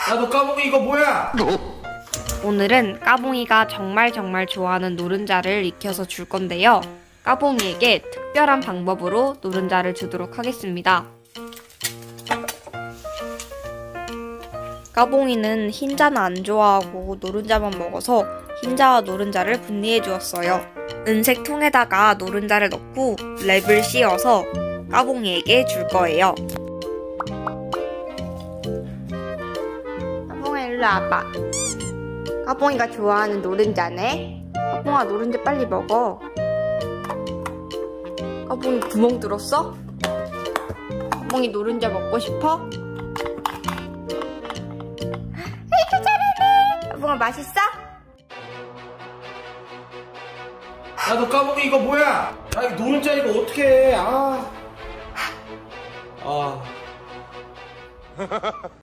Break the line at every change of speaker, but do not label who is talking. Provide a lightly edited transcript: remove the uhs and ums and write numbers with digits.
야, 너 까먹이 이거 뭐야?
오늘은 까봉이가 정말 좋아하는 노른자를 익혀서 줄 건데요. 까봉이에게 특별한 방법으로 노른자를 주도록 하겠습니다. 까봉이는 흰자는 안 좋아하고 노른자만 먹어서 흰자와 노른자를 분리해 주었어요. 은색 통에다가 노른자를 넣고 랩을 씌워서 까봉이에게 줄 거예요. 까봉아 일로 와봐. 까봉이가 좋아하는 노른자네. 까봉아 노른자 빨리 먹어. 까봉이 구멍 뚫었어? 까봉이 노른자 먹고 싶어? 아이고 잘하네. 까봉아 맛있어?
야, 너 까먹이 이거 뭐야? 야, 이거 노른자 이거 어떡해.